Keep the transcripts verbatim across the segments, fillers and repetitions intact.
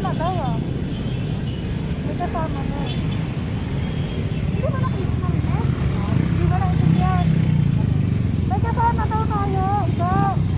wala daw ah. May kasama mo. Hindi ba nakita ng net? Hindi ba naintindihan? May kasama daw tayo. Ito.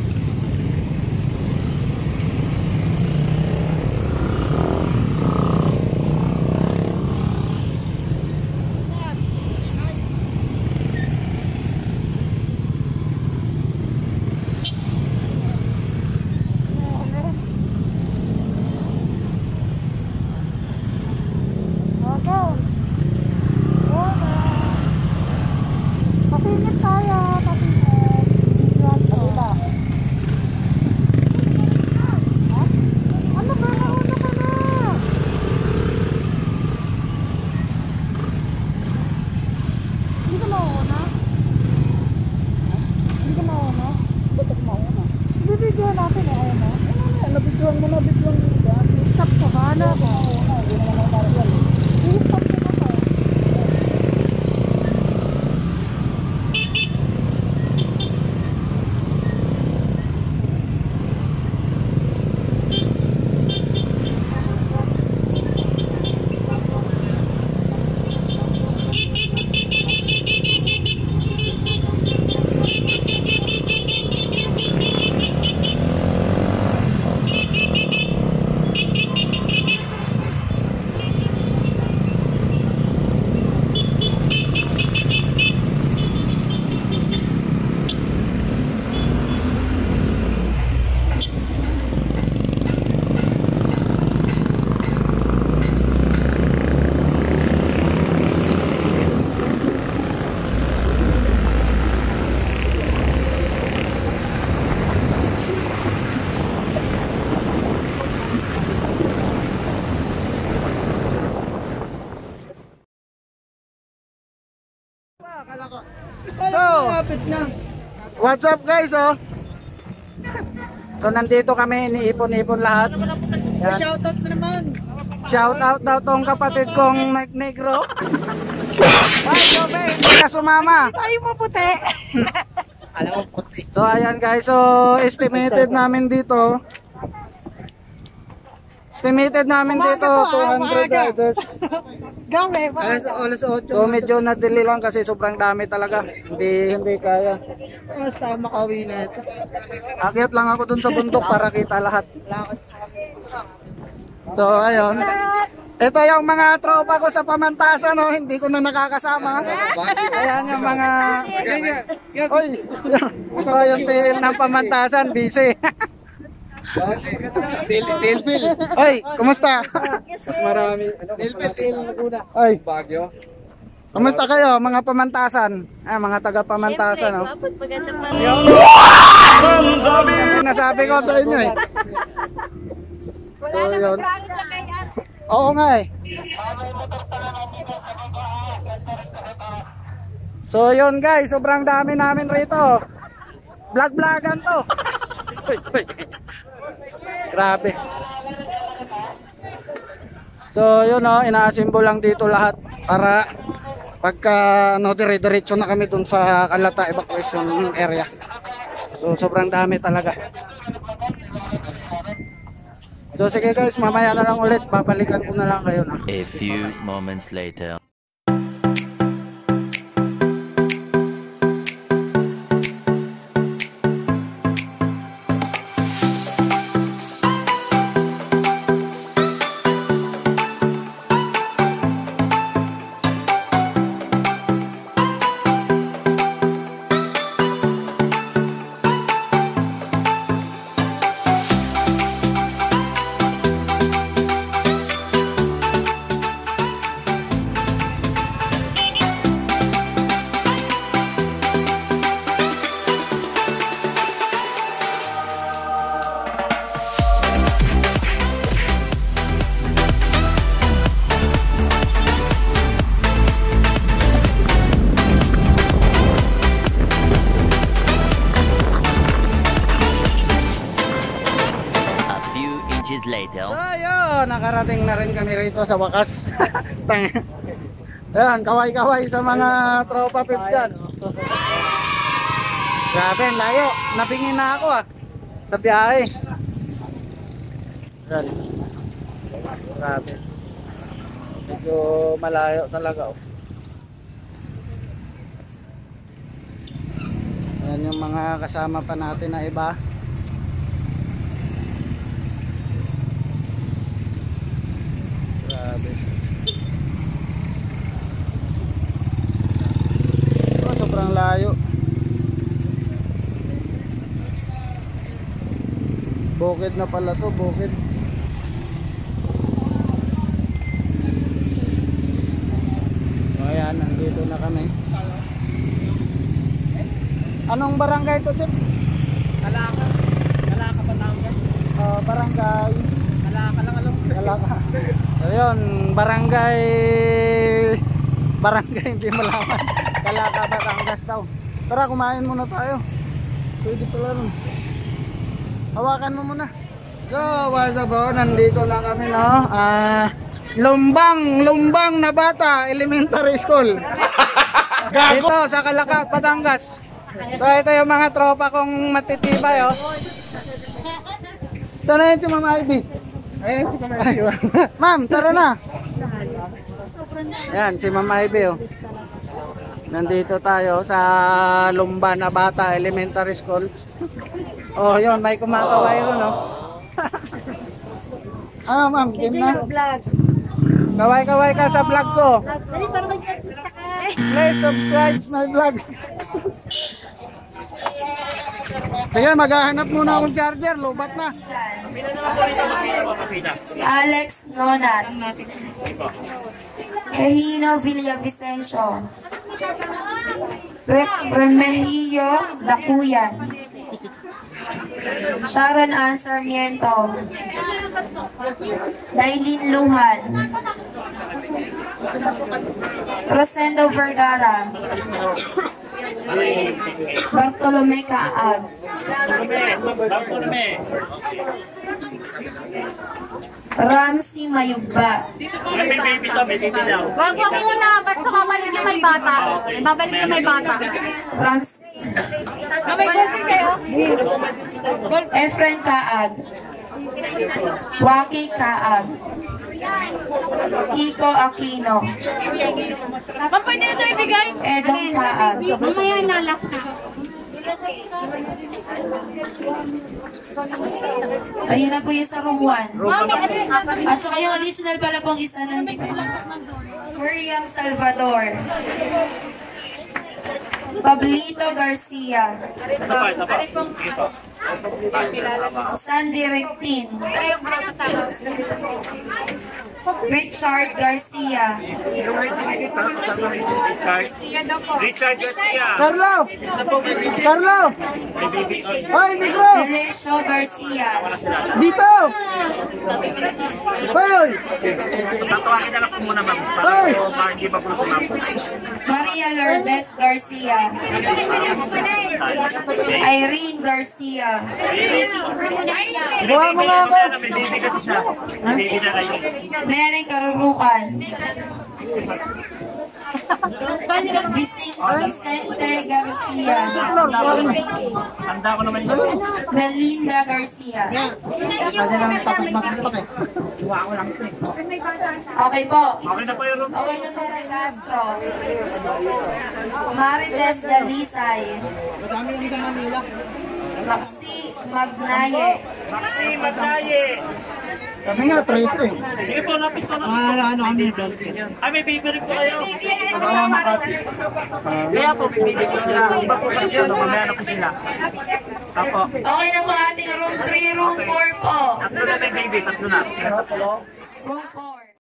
So, what's up guys, oh? So, nandito kami, iniipon-ipon lahat. Yan. Shoutout na naman. Shoutout daw tong kapatid kong Mike Negro. Ay, Jobe, hindi ka sumama. Ay, maputi. Alam mo, puti. So, ayan guys, so, estimated namin dito. Estimated namin dito, two hundred riders. Gawe. Alas, alas eight. So, medyo nadili lang kasi sobrang dami talaga. Hindi, hindi kaya. Basta makauwi na ito. Akyat lang ako dun sa bundok para kita lahat. So, ayun. Ito yung mga tropa ko sa Pamantasan, no? Hindi ko na nakakasama. Ayan yung mga... Oy, ito yung tail ng Pamantasan, busy. Tail bill. Oy, kumusta? Mas marami. Tail bill, tail Laguna. Oy, Baguio. kumusta kayo mga Pamantasan? Ah, mga taga Pamantasan, no? Maganda pa Yung nasabi ko sa inyo eh. So, yun. Oo nga eh. So yun guys, sobrang dami namin rito. Vlog-vlogan to. Grabe. So yun oh, inaasimbo lang dito lahat para pagka ano, dire-diretso na kami dun sa Kalata evacuation area. So sobrang dami talaga. So sige guys, mamaya na lang ulit, babalikan ko na lang kayo na. A few moments later. So yun, nakarating na rin kami rito sa wakas. Ayan, kaway-kaway sa mga tropa pips dyan. Grabe, layo. Napingin na ako ah. Sa biyahe. Ayan. Grabe. Medyo malayo talaga oh. Ayan yung mga kasama pa natin na iba. Grabe. Oh, sobrang layo. Bukid na pala to, bukid. Ayan, nandito na kami. Anong barangay to, Chip? Kalaka. Kalaka, Batangas. Uh, barangay. Kalaka lang alam ko. Kalaka. Ayun, barangay. Barangay, hindi malaman. Kalaka, Batangas daw. Tara, kumain muna tayo. Pwede pala rin. Hawakan mo muna. So, what's up, oh? Nandito na kami, no? Ah... Lumbang, Lumbang na bata, elementary school. Dito sa Kalaka, Batangas. So ito yung mga tropa kong matitibay, oh. Sana yun si Ma'am Ivy? Ayun, si Ma'am Ivy. Ma'am, tara na. Yan, si Ma'am Ivy, oh. Nandito tayo sa Lumbang na bata, elementary school. Oh, yun, may kumakaway ron, oh. Ano, ma'am, game na? Kaway-kaway ka sa vlog ko. Dali, para mag-artista ka. Please subscribe my vlog. Sige, maghahanap muna akong charger. Lubat na. Alex Nonat, Ehino Villavicencio, Re Remigio Dacuyan, Sharon Ann Sarmiento, Dailin Luhan, Rosendo Vergara, Bartolome Caag, Ramsey Mayugba. Wag wag muna, basta babalik yung may bata. Babalik yung may bata. Ramsey May golfing kayo? Efren Caag, Waki Caag, Kiko Aquino, Ma'am, pwede na ito ibigay? Edong Caag. Mamaya na, last na. Ayun na po yung sa room one. Mami, ano yung At saka yung additional pala pong isa na hindi ko. Miriam Salvador, Pablito Garcia, Sandy Rectin, Richard Garcia, Richard Garcia. Carlo! Carlo! Hoy, Negro! Delisio Garcia, Dito! Hoy! Tatawagin na lang po muna, ma'am. Hoy! Para po, para hindi ba po sa ma'am? Maria Lourdes Garcia, Irene Garcia, Buha mo nga ako! May baby kasi siya. May baby na kayo. Mary Karurukan, Vicente, Vicente Garcia, Handa ko naman yun. Melinda Garcia. Kasi lang tapos magpapak eh. Okay po. Okay na po yung room. Okay na po na Castro. Marites Dalisay. Maxi Magnaye. Maxi Magnaye. Kami nga, trace eh. Sige po, lapis na lang. Ah, ano kami doon? Ay, may baby rin po kayo. Ah, Makati. Kaya po, may baby po sila. Iba po kasi ito, mamaya na po sila. Apo. Okay na po ating room three, room four po. Tatlo na may baby, tatlo na. Room four.